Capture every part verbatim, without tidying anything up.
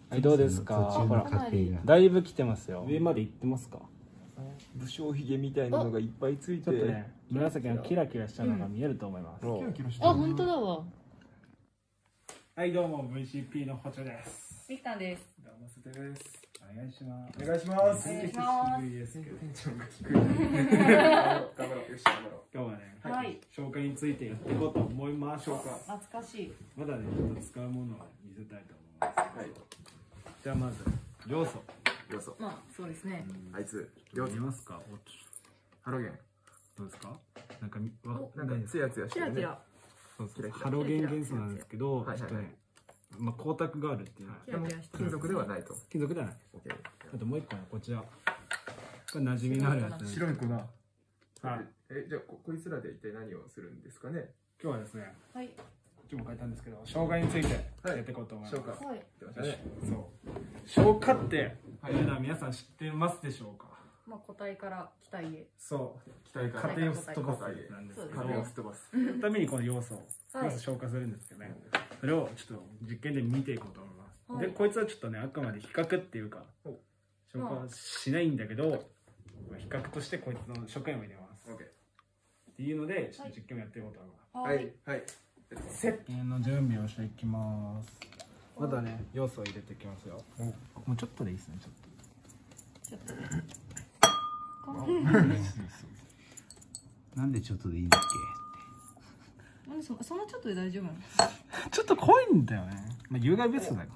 はい、どうですか。ほら、だいぶ来てますよ。上まで行ってますか。 武将髭みたいなのがいっぱいついて、 ちょっとね、紫のキラキラしたのが見えると思います。 あ、本当だわ。 はい、どうも ブイシーピー のホチョです。 ミキタンです。 どうもステです。お願いします。 お願いします。 お願いします。 低いですけど。 テンションが低い。頑張ろう。よし、頑張ろう。 今日はね、 はい。 消化についてやっていこうと思いましょうか。 懐かしい。 まだね、ちょっと使うものを見せたいと思います。はい。じゃあまず要素。 要素。 まあそうですね。 あいつ。要素見ますか。 ハロゲン。 どうですか。なんかわなんかツヤツヤしてるね。 キラキラ。 そうそう。ハロゲン元素なんですけど、ちょっとね、まあ光沢があるっていうのは。 キラキラしてる。 金属ではないと。 金属ではない。あともう一個ね、こちら。これ馴染みのあるやつ。 白い粉。はい。 え、 じゃあここいつらで一体何をするんですかね。 今日はですね。 はい。 こっちも書いたんですけど、生姜についてやっていこうと思います。 消化。 はい。 そう。消化って皆さん知ってますでしょうか。 まあ個体から気体へ。 そう。 気体から家庭をすっ飛ばすなんですけど、 家庭をすっ飛ばす。 そのためにこの要素を要素消化するんですけどね。それをちょっと実験で見ていこうと思います。で、こいつはちょっとね、あくまで比較っていうか、消化はしないんだけど、比較としてこいつの食塩を入れます。っていうので、ちょっと実験をやっていこうと思います。 はい。はい。 石鹸の準備をしていきます。まだね、要素を入れていきますよ。もうちょっとでいいですね、ちょっと。 ちょっと。 なんでちょっとでいいんだっなんでそそんなちょっとで大丈夫なの？ ちょっと濃いんだよね。まあ有害物質だから。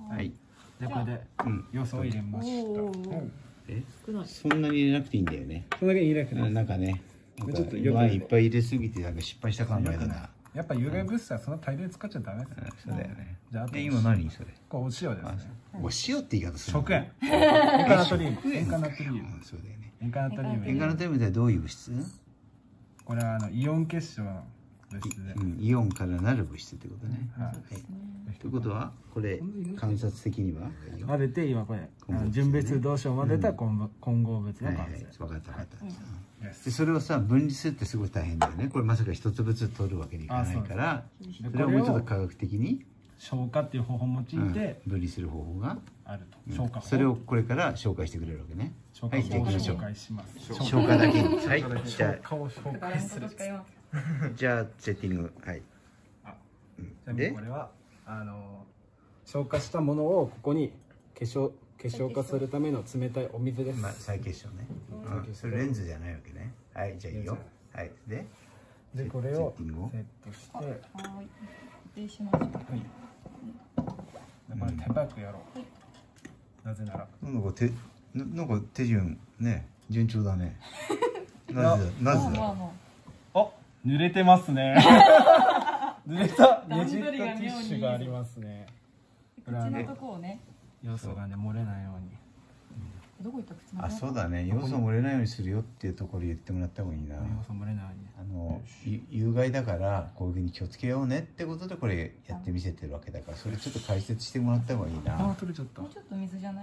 はい。 じゃあこれで要素を入れました。 え？そんなに入れなくていいんだよね。 そんだけ入れなくていい。 なんかね、 ちょっとワインいっぱい入れすぎてなんか失敗した感がやだな。 やっぱ有害物質はその大量に使っちゃダメです。 そうだよね。 じゃあで今何それ？ これお塩ですね。 お塩って言い方する。 食塩。塩化ナトリウム。塩化ナトリウム。 そうだよね。 塩化ナトリウム。 塩化ナトリウムってどういう物質？ これはあのイオン結晶の物質で。 イオンからなる物質ってことね。はい。ということはこれ観察的には混ぜて今これ純別同士を混ぜた混混合物の完成。 分かった分かった。でそれをさ分離するってすごい大変だよね。これまさか一つずつ取るわけにいかないから、それをもうちょっと科学的に消化っていう方法を用いて分離する方法があると。消化。 それをこれから紹介してくれるわけね。 はい、じゃあ行きましょう。紹介します。 消化だけに。はい。じゃあ顔を紹介する。 じゃあセッティングはい。 でこれはあの消化したものをここに化粧化粧化するための冷たいお水です。 まあ再結晶ね。それレンズじゃないわけね。はいじゃあいいよ。はいででこれをセットして。はい。 固定しましょう。はい。 これ手早くやろう。なぜなら。 なんか手なんか手順ね順調だね。なぜなぜだ。 あ濡れてますね。濡れたねじったティッシュがありますね。 口のとこをね。 要素がね漏れないように。 どこ行った口の？ あそうだね。要素漏れないようにするよっていうところ言ってもらった方がいいな。要素漏れない。 あの有害だからこういうふうに気をつけようねってことでこれやってみせてるわけだからそれちょっと解説してもらった方がいいな。 あ取れちゃった。 もうちょっと水じゃない。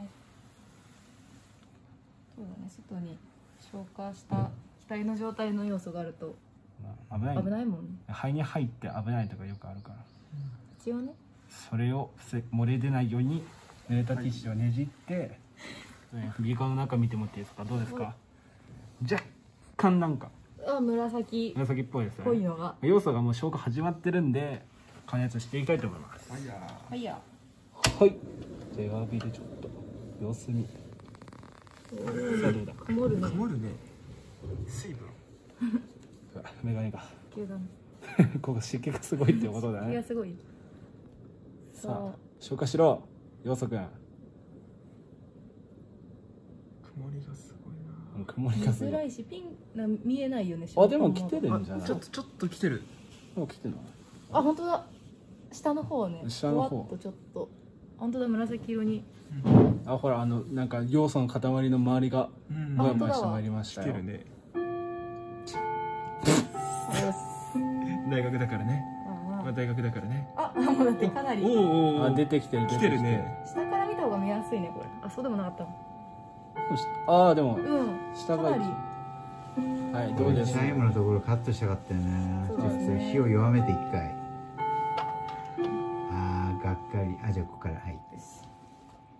そうだね外に消化した気体の状態の要素があると。 危ない危ないもんね。 肺に入って危ないとかよくあるから、 一応ねそれを漏れ出ないように濡れたティッシュをねじって、右側の中見てもらっていいですか。どうですか。若干なんかあ紫紫っぽいですよね。 ぽいのが要素がもう消化始まってるんで加熱していきたいと思います。 はいやはいやはいで弱火でちょっと様子見。さあどうだ。 曇るね。 曇るね。水分。 メガネが急だね。 ここ湿気がすごいってことだね。 湿気がすごい。 さあ消化しろ要素くん。 曇りがすごいな。 曇りがすごい。 見づらいしピンな見えないよね。 あでも来てるんじゃない。 ちょっとちょっと来てる。 もう来てるの。 あ本当だ。下の方ね。 下の方。 とちょっと本当だ紫色に。 あほらあのなんか要素の塊の周りがぼやぼやしてまいりましたよ。 来てるね。大学だからね。まあ大学だからね。 あ、もうだってかなり。 おお。 あ出てきてる来てるね。 下から見た方が見やすいねこれ。あそうでもなかった。 ああでもうん下がはいどうですか。 最後のところカットしたかったよね。ちょっと火を弱めて一回。ああがっかり。あじゃあここからはい。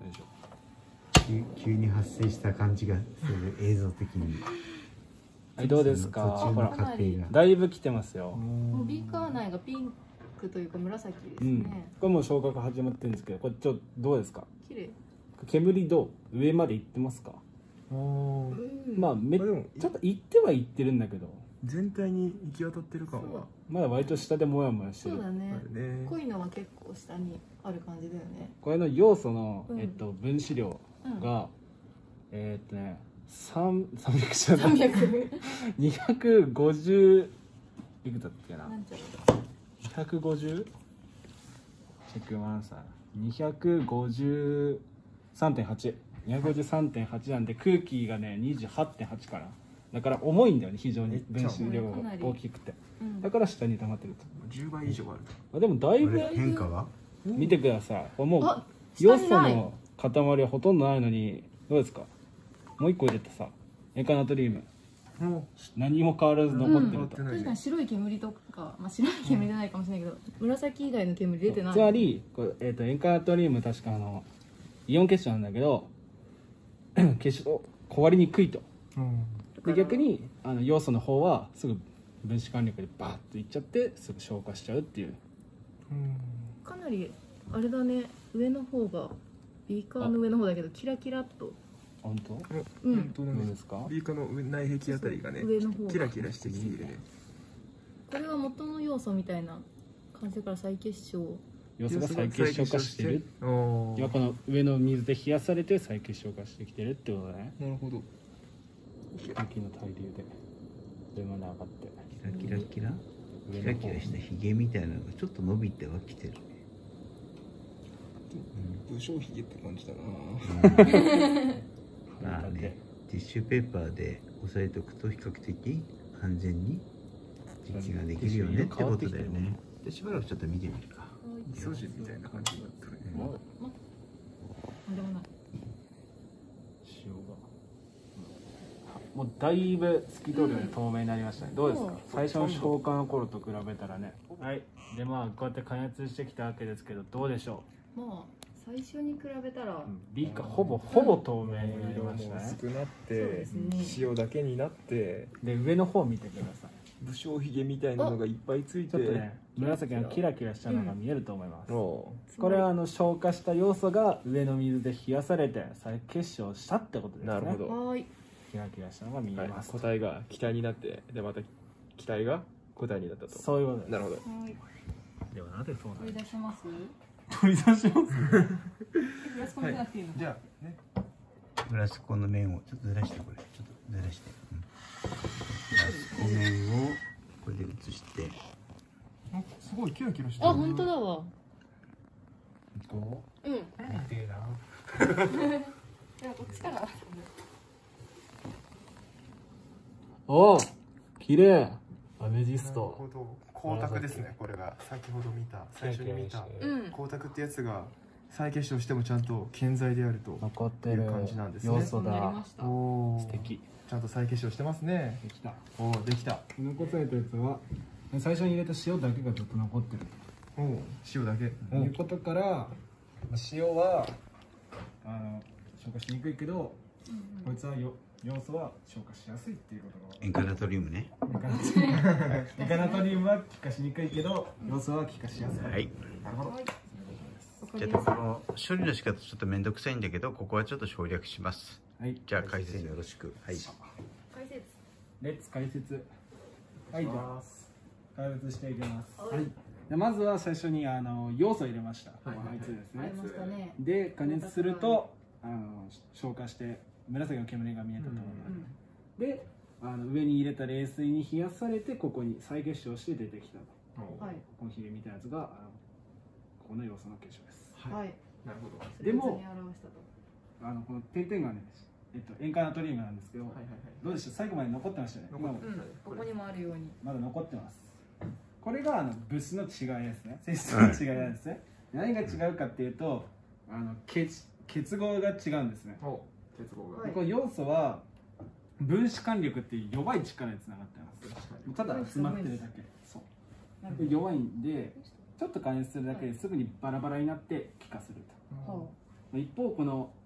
急急に発生した感じがする映像的に。 はい、どうですか。 途中の過程がだいぶ来てますよ。 もうビーカー内がピンクというか紫ですね、 うん、これもう消火が始まってるんですけど、これちょっとどうですか。 綺麗。 煙どう上まで行ってますか。まあめちょっと行っては行ってるんだけど全体に行き渡ってる感はまだ割と下でモヤモヤしてる。 そうだね。 ね濃いのは結構下にある感じだよね。 これの要素の、 うんえっと、分子量が、うん、えー、っとね三三百じゃない。 三百。 二百五十いくつだっけな。 なんちゃ二百五十。チェックマンさん。二百五十三点八。二百五十三点八なんで空気がね二十八点八かな。だから重いんだよね非常に分子量が大きくて。だから下に溜まってると。 十倍以上ある。 あでもだいぶ変化は？ 見てください。もう要素の塊はほとんどないのにどうですか。もう一個入れてさ、塩化ナトリウム。何も変わらず残ってると。 うん、確かに白い煙とか、まあ白い煙じゃないかもしれないけど、紫以外の煙出てない。 つまりこれ、えー、と塩化ナトリウム確かあのイオン結晶なんだけど結晶壊れにくいと。で逆にあの要素の方はすぐ分子間力でバーッといっちゃってすぐ消化しちゃうっていう。 かなりあれだね、上の方がビーカーの上の方だけどキラキラっと。 本当？ うん。 どうですか？ ビーカーの内壁あたりがね、 上の方キラキラしてきているね。 これは元の要素みたいな感じから再結晶。 要素が再結晶化してる。今この上の水で冷やされて再結晶化してきてるってことだね。 なるほど。 空気の対流で上まで上がって。 キラキラキラ。キラキラしたヒゲみたいなのがちょっと伸びてはきてる。 武将ヒゲって感じだな。 まあね、ティッシュペーパーで押さえておくと比較的安全に実験ができるよねってことだよね。でしばらくちょっと見てみるか。 味噌汁みたいな感じになってるね。 でもない。 塩がもうだいぶ透き通るように透明になりましたね。どうですか？最初の消火の頃と比べたらね。はい。でまあこうやって加熱してきたわけですけどどうでしょう？まあ最初に比べたらビーカーほぼほぼ透明になりましたね。 薄くなって塩だけになってで上の方見てください。 武将ひげみたいなのがいっぱいついてちょっとね紫がキラキラしたのが見えると思います。 うん、 これはあの消化した要素が上の水で冷やされて再結晶したってことですね。 なるほど。 はい。 キラキラしたのが見えます。 はい、個体が気体になってでまた気体が個体になったと。 そういうことです。 なるほど。 はい。 ではなぜそうなる？ 取り出します？ 取り出します。 グラスコンじゃなくていいの？ じゃあね。 グラスコンの面をちょっとずらしてこれちょっとずらして、うん、グラスコン面をこれで移して。 すごいキラキラしてる。 あ、本当だわ。 どう？うん。 見てえな。 でもこっちから。 おお、綺麗。アメジスト。 なるほど。光沢ですね。これが先ほど見た最初に見た光沢ってやつが再結晶してもちゃんと健在であると残ってるいう感じなんですね。 要素だ。 おお。 素敵。 ちゃんと再結晶してますね。 できた。 おお、できた。 残されたやつは最初に入れた塩だけがずっと残ってるおお、塩だけ。 ということから塩はあの消化しにくいけど、こいつはよ要素は消化しやすいっていうことが。 塩化ナトリウムね。 塩化ナトリウムは気化しにくいけど要素は気化しやすい。 はい。 なるほど。 じゃあこの処理の仕方ちょっと面倒くさいんだけどここはちょっと省略します。 はい。 じゃあ解説よろしく。はい。 解説。 レッツ解説。はいじゃあ解説していきます。はい。でまずは最初にあの要素を入れました。はい。ですね。で加熱するとあの消化して紫の煙が見えたと思うので、であの上に入れた冷水に冷やされてここに再結晶して出てきたと。はい。このひげみたいなやつがあのここの要素の結晶です。 はい。 なるほど。 でもあのこの点々がね、えっと塩化ナトリウムなんですけど、どうでしょう最後まで残ってましたね。 うん。ここにもあるように。 まだ残ってます。これがあの物質の違いですね。性質の違いなんですね。何が違うかっていうとあの結結合が違うんですね。 結合が。 この要素は分子間力っていう弱い力につながってます。ただ集まってるだけ。そう。弱いんでちょっと加熱するだけですぐにバラバラになって気化すると。一方この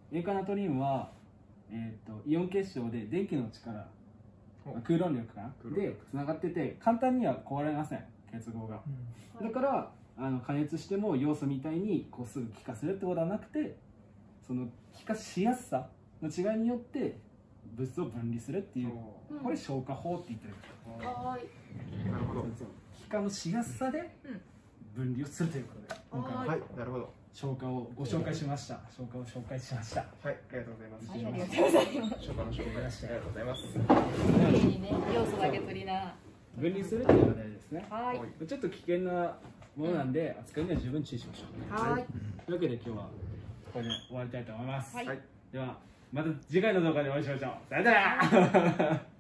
塩化ナトリウムは、えー、とイオン結晶で電気の力、空論力かなでつながってて、簡単には壊れません、結合が。うん、だからあの加熱しても要素みたいにこうすぐ気化するってことはなくて、その気化しやすさの違いによって物質を分離するっていう、うん、これ消化法って言ってる。 はい。 なるほど。 気化のしやすさで分離をするということで、今回はい、なるほど。 消化をご紹介しました。消化を紹介しました。 はい、ありがとうございます。 はい、ありがとうございます。 消化の紹介ありがとうございます。 綺麗にね、要素だけ取りな。 分離するっていうのが大事ですね。 はい。 ちょっと危険なものなんで、扱いには十分注意しましょう。はい。というわけで今日はこれで終わりたいと思います。はい。ではまた次回の動画でお会いしましょう。さよなら。